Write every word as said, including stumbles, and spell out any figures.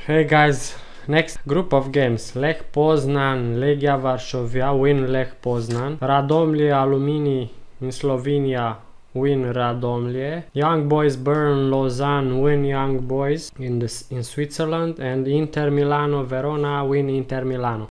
Hey guys, next group of games. Lech Poznan, Legia Varsovia win Lech Poznan. Radomlje Alumini in Slovenia win Radomlje. Young Boys Bern Lausanne win Young Boys in the, in Switzerland, and Inter Milano Verona win Inter Milano.